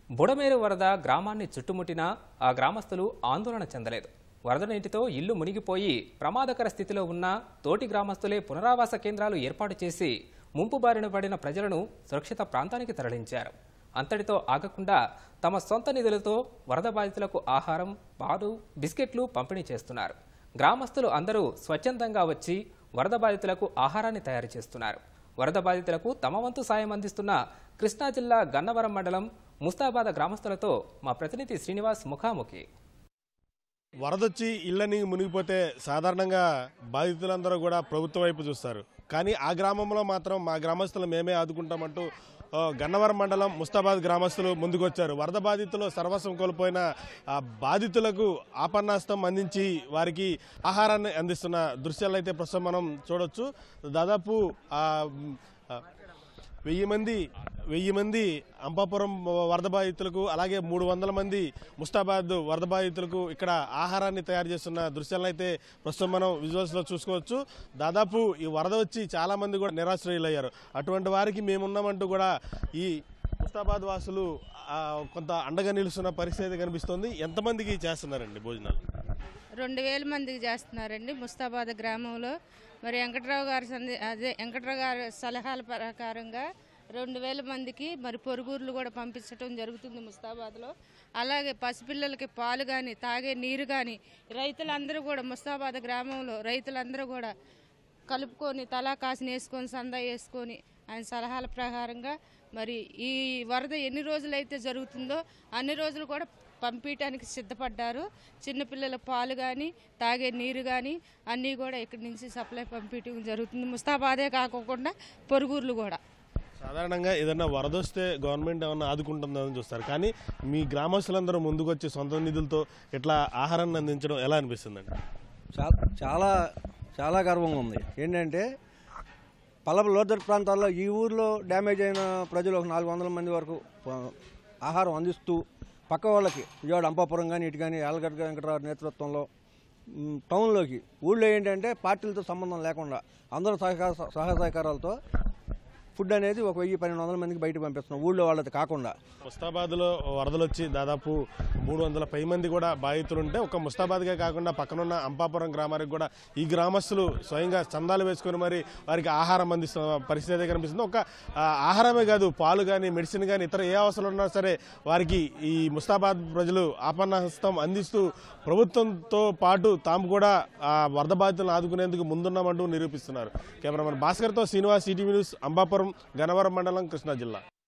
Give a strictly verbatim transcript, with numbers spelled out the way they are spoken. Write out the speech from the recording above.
బుడమేరు వరద గ్రామాన్ని చుట్టుముట్టినా ఆ గ్రామస్తులు ఆందోళన చెందలేదు. వరద నీటితో ఇల్లు మునిగిపోయి ప్రమాదకర స్థితిలో ఉన్న తోటి గ్రామస్తులే పునరావాస కేంద్రాలు ఏర్పాటు చేసి ముంపు బారిన పడిన ప్రజలను సురక్షిత ప్రాంతానికి తరలించారు. అంతటితో ఆగకుండా తమ సొంత నిధులతో వరద బాధితులకు ఆహారం, పాలు, బిస్కెట్లు పంపిణీ చేస్తున్నారు. గ్రామస్తులు అందరూ స్వచ్ఛందంగా వచ్చి వరద బాధితులకు ఆహారాన్ని తయారు చేస్తున్నారు. వరద బాధితులకు తమ వంతు సాయం అందిస్తున్న కృష్ణా జిల్లా గన్నవరం మండలం ముస్తాబాద గ్రామస్తులతో మా ప్రతినిధి శ్రీనివాస్ ముఖాముఖి. వరదొచ్చి ఇళ్ళని మునిగిపోతే సాధారణంగా బాధితులందరూ కూడా ప్రభుత్వం వైపు చూస్తారు. కానీ ఆ గ్రామంలో మాత్రం మా గ్రామస్తులు మేమే ఆదుకుంటామంటూ గన్నవరం మండలం ముస్తాబాద్ గ్రామస్తులు ముందుకొచ్చారు. వరద బాధితులు సర్వస్వం కోల్పోయిన ఆ బాధితులకు ఆపన్నాస్తం అందించి వారికి ఆహారాన్ని అందిస్తున్న దృశ్యాలు అయితే ప్రస్తుతం మనం చూడొచ్చు. దాదాపు వెయ్యి మంది వెయ్యి మంది అంబాపురం వరద బాధితులకు, అలాగే మూడు వందల మంది ముస్తాబాద్ వరద బాధితులకు ఇక్కడ ఆహారాన్ని తయారు చేస్తున్న దృశ్యాలను అయితే ప్రస్తుతం మనం విజువల్స్లో చూసుకోవచ్చు. దాదాపు ఈ వరద వచ్చి చాలా మంది కూడా నిరాశ్రయులయ్యారు. అటువంటి వారికి మేమున్నామంటూ కూడా ఈ ముస్తాబాద్ వాసులు కొంత అండగా నిలుస్తున్న పరిస్థితి కనిపిస్తోంది. ఎంతమందికి చేస్తున్నారండి భోజనాలు? రెండు వేల మందికి చేస్తున్నారండి ముస్తాబాద్ గ్రామంలో. మరి వెంకట్రావు గారి సంది అదే వెంకట్రావు గారి సలహాల ప్రకారంగా రెండు వేల మందికి మరి పొరుగుర్లు కూడా పంపించడం జరుగుతుంది ముస్తాబాద్లో. అలాగే పసిపిల్లలకి పాలు కానీ, తాగే నీరు కానీ రైతులందరూ కూడా ముస్తాబాద్ గ్రామంలో రైతులందరూ కూడా కలుపుకొని తలా కాసుని వేసుకొని సందా వేసుకొని ఆయన సలహాల ప్రకారంగా మరి ఈ వరద ఎన్ని రోజులైతే జరుగుతుందో అన్ని రోజులు కూడా పంపించడానికి సిద్ధపడ్డారు. చిన్నపిల్లల పాలు కానీ, తాగే నీరు కానీ అన్నీ కూడా ఇక్కడి నుంచి సప్లై పంపించడం జరుగుతుంది. ముస్తాబాదే కాకుండా పొరుగుర్లు కూడా. సాధారణంగా ఏదైనా వరద వస్తే గవర్నమెంట్ ఏమన్నా ఆదుకుంటుందని చూస్తారు, కానీ మీ గ్రామస్తులందరూ ముందుకొచ్చి సొంత నిధులతో ఇట్లా ఆహారాన్ని అందించడం ఎలా అనిపిస్తుందండి? చాలా చాలా గర్వంగా ఉంది. ఏంటంటే పల్లవ లోతట్టు ప్రాంతాల్లో ఈ ఊర్లో డ్యామేజ్ అయిన ప్రజలు ఒక నాలుగు వందల మంది వరకు ఆహారం అందిస్తూ పక్క వాళ్ళకి విజయవాడ అంపాపురం కానీ ఇటు కానీ యాలగడ్డ వెంకటరావు నేతృత్వంలో టౌన్లోకి ఊళ్ళో ఏంటంటే పార్టీలతో సంబంధం లేకుండా అందరూ సహకార సహాయ సహకారాలతో ఫుడ్ అనేది ఒక వెయ్యి పన్నెండు వందల మందికి బయటకు పంపిస్తున్నాం ఊళ్ళో వాళ్ళది కాకుండా. ముస్తాబాద్లో వరదలు వచ్చి దాదాపు మూడు వందల పై మంది కూడా బాధితులు ఉంటే ఒక ముస్తాబాద్గా కాకుండా పక్కనున్న అంపాపురం గ్రామానికి కూడా ఈ గ్రామస్తులు స్వయంగా చందాలు వేసుకొని మరి వారికి ఆహారం అందిస్తున్న పరిస్థితి కనిపిస్తుంది. ఒక ఆహారమే కాదు, పాలు కానీ, మెడిసిన్ కానీ, ఇతర ఏ అవసరం ఉన్నా సరే వారికి ఈ ముస్తాబాద్ ప్రజలు ఆపన్నహస్తం అందిస్తూ ప్రభుత్వంతో పాటు తాము కూడా ఆ వరద బాధితులను ఆదుకునేందుకు ముందున్నామంటూ నిరూపిస్తున్నారు. కెమెరామెన్ భాస్కర్తో శ్రీనివాస్, ఈటీవీ న్యూస్, అంబాపురం, గన్నవరం మండలం, కృష్ణా జిల్లా.